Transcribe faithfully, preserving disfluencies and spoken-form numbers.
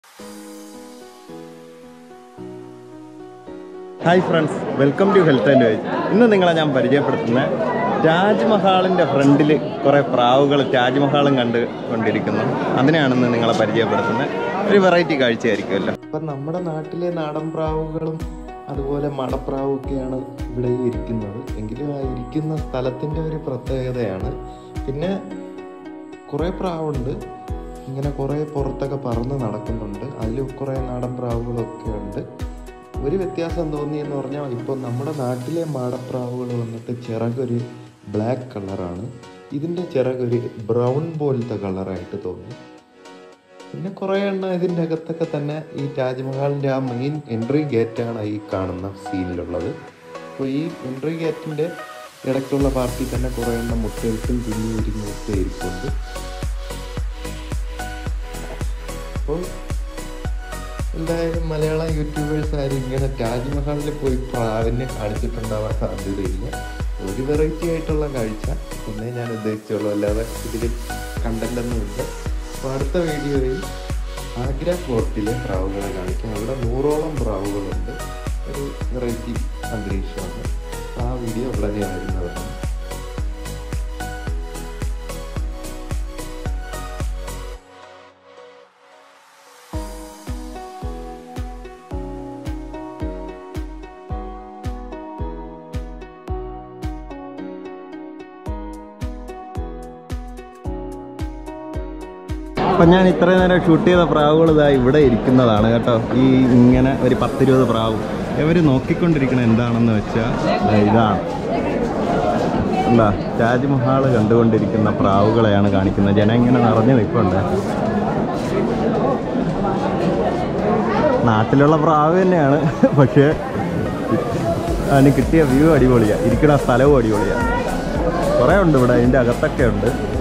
Hi friends, welcome to health and wage. ഇന്ന് നിങ്ങളെ ഞാൻ പരിചയപ്പെടുത്തുന്ന താജ്മഹാളിൻ്റെ ഫ്രണ്ടിൽ കുറേ പ്രാവുകൾ താജ്മഹാളും കണ്ട് കൊണ്ടിരിക്കുന്നു. അതിനെയാണെന്ന് നിങ്ങളെ പരിചയപ്പെടുത്തുന്നത്. ഒരു വെറൈറ്റി കാഴ്ചയായിരിക്കുമല്ലോ. അപ്പം നമ്മുടെ നാട്ടിലെ നാടൻ പ്രാവുകളും അതുപോലെ മടപ്രാവും ഒക്കെയാണ് ഇവിടെ ഇരിക്കുന്നത്. എങ്കിലും ആ ഇരിക്കുന്ന സ്ഥലത്തിൻ്റെ ഒരു പ്രത്യേകതയാണ്. പിന്നെ കുറേ പ്രാവുണ്ട്, ഇങ്ങനെ കുറേ പുറത്തൊക്കെ പറന്ന് നടക്കുന്നുണ്ട്. അതിൽ കുറേ നാടൻ പ്രാവുകളൊക്കെ ഉണ്ട്. ഒരു വ്യത്യാസം തോന്നിയെന്ന് പറഞ്ഞാൽ, ഇപ്പോൾ നമ്മുടെ നാട്ടിലെ മാടപ്രാവുകൾ വന്നിട്ട് ചിറകൊരു ബ്ലാക്ക് കളറാണ്, ഇതിൻ്റെ ചിറകൊരു ബ്രൗൺ പോലത്തെ കളറായിട്ട് തോന്നി. പിന്നെ കുറേ എണ്ണം ഇതിൻ്റെ അകത്തൊക്കെ തന്നെ ഈ താജ്മഹാളിൻ്റെ ആ മെയിൻ എൻട്രി ഗേറ്റാണ് ഈ കാണുന്ന സീനിലുള്ളത്. അപ്പോൾ ഈ എൻട്രി ഗേറ്റിൻ്റെ ഇടയ്ക്കുള്ള പാർട്ടിൽ തന്നെ കുറേ എണ്ണം മുട്ടയിട്ടും കുഞ്ഞു ഉരിഞ്ഞൊക്കെ ഇരിക്കുന്നുണ്ട്. അപ്പോൾ എന്തായാലും മലയാളം യൂട്യൂബേഴ്സ് ആരും ഇങ്ങനെ താജ്മഹാളിൽ പോയി പ്രാവിനെ കാണിച്ചിട്ടുണ്ടാവാൻ സാധ്യതയില്ല. ഒരു വെറൈറ്റി ആയിട്ടുള്ള കാഴ്ച എന്നേ ഞാൻ ഉദ്ദേശിച്ചുള്ളൂ, അല്ലാതെ ഇതിൽ കണ്ടന്റൊന്നുമില്ല. അപ്പോൾ അടുത്ത വീഡിയോയിൽ ആഗ്ര ഫോർട്ടിലെ പ്രാവുകളെ കാണിക്കാം. അവിടെ നൂറോളം പ്രാവുകളുണ്ട്. ഒരു വെറൈറ്റി അന്തരീക്ഷമാണ്. ആ വീഡിയോ വളരെ വരുന്നതാണ്. അപ്പം ഞാൻ ഇത്രയും നേരം ഷൂട്ട് ചെയ്ത പ്രാവുകൾ ഇതാ ഇവിടെ ഇരിക്കുന്നതാണ് കേട്ടോ. ഈ ഇങ്ങനെ ഒരു പത്തിരുപത് പ്രാവും ഇവർ നോക്കിക്കൊണ്ടിരിക്കുന്നത് എന്താണെന്ന് വെച്ചാൽ ഇതാണ്. എന്താ, താജ്മഹാൾ കണ്ടുകൊണ്ടിരിക്കുന്ന പ്രാവുകളെയാണ് കാണിക്കുന്നത്. ജനം ഇങ്ങനെ നിറഞ്ഞു നിൽപ്പുണ്ട്. നാട്ടിലുള്ള പ്രാവ് തന്നെയാണ്, പക്ഷേ അതിന് കിട്ടിയ വ്യൂ അടിപൊളിയാണ്, ഇരിക്കുന്ന സ്ഥലവും അടിപൊളിയാണ്. കുറേ ഉണ്ട് ഇവിടെ, അതിൻ്റെ അകത്തൊക്കെ ഉണ്ട്.